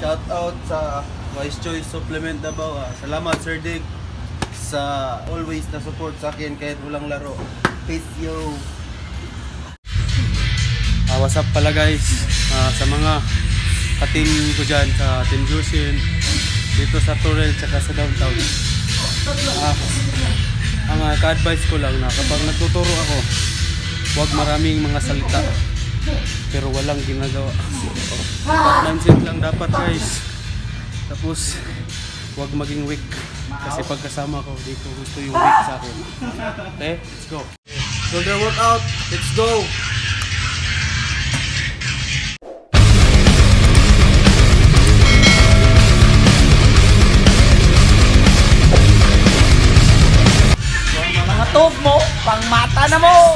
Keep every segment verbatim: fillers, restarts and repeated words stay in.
shout out sa Wise Choice Supplement Davao. Ah. Salamat Sir Dick sa always na support sa akin kahit walang laro. Peace yo. Ah, what's up pala guys, ah, sa mga ka-team ko dyan, sa Team Josheen dito sa Torrel tsaka sa downtown. Ah, ang uh, ka-advise ko lang na kapag nagtuturo ako, huwag maraming mga salita pero walang ginagawa. Mindset lang dapat guys. Tapos huwag maging weak kasi pagkasama ko di ko gusto yung weak sa akin. Okay, let's go. Shoulder workout, let's go. Mga tog mo, pang mata na mo.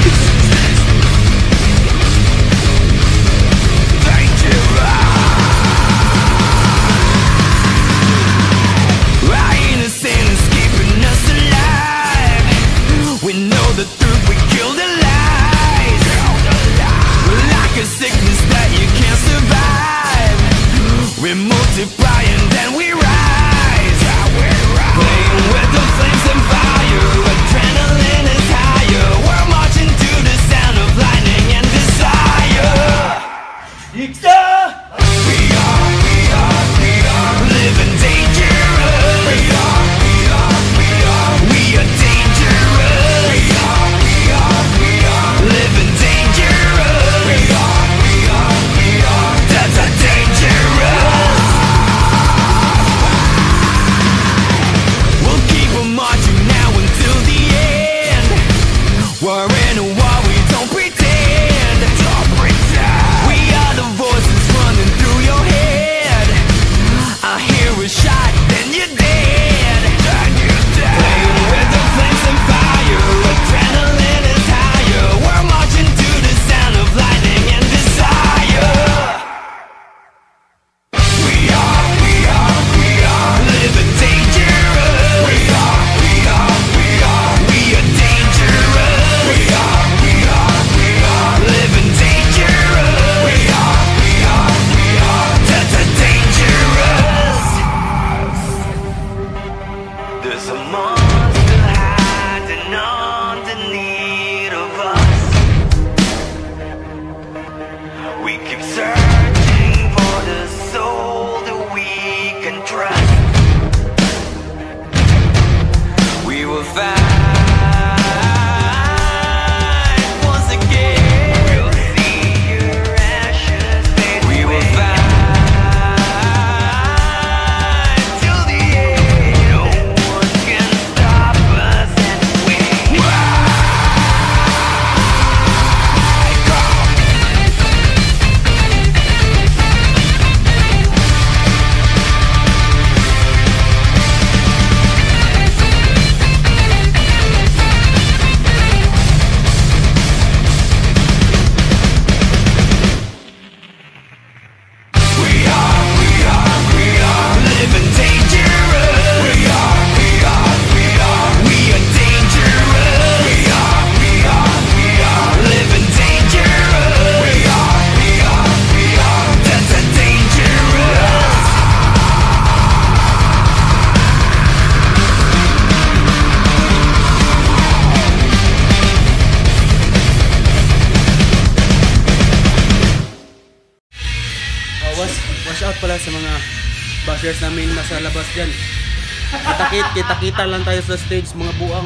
Watch out pala sa mga bashers namin nasa labas dyan. Kita-kita, kita-kita lang tayo sa stage, mga buang.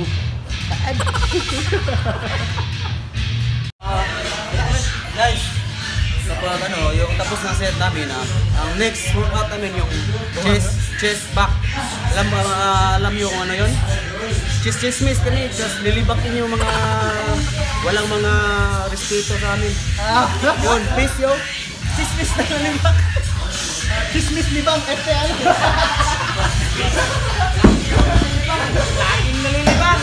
uh, guys, kapag ano, yung tapos ng set namin, ah, ang next workout namin yung chest, chest back. Alam, uh, alam nyo kung ano yun? Chest, chest miss kami, just lilibakin yung mga walang mga respeto sa amin. Yun, peace yo. Chest miss na nalibak. Chismis libang F T ano? Laging nalilibang.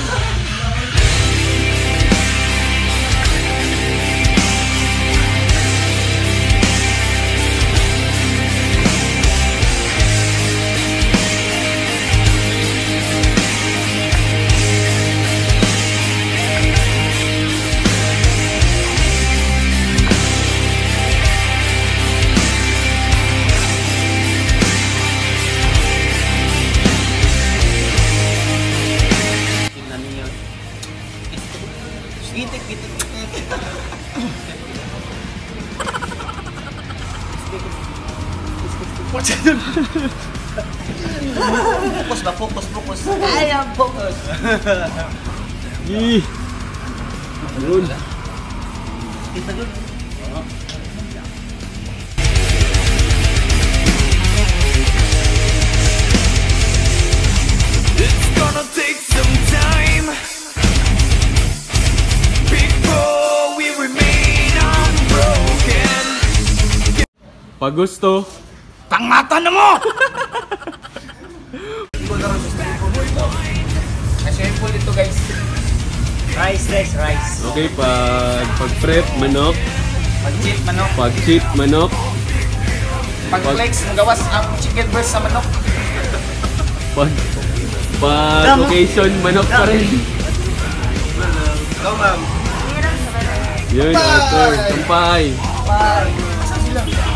Focus ba? Focus, focus. Ayaw, focus. Ih. Yun. Kita dun. It's gonna take some time before we remain unbroken. Pag gusto. Pangmata na mo! Simple ito guys. Rice, rice, rice. Okay, pag pag-prep, manok. Pag-cheat, manok. Pag-cheat, manok. Pag-flex, magawas ang chicken breast sa manok. Pag pag occasion, manok pa rin. Go, ma'am. Yun, after. Sampay. Bye. Saan sila?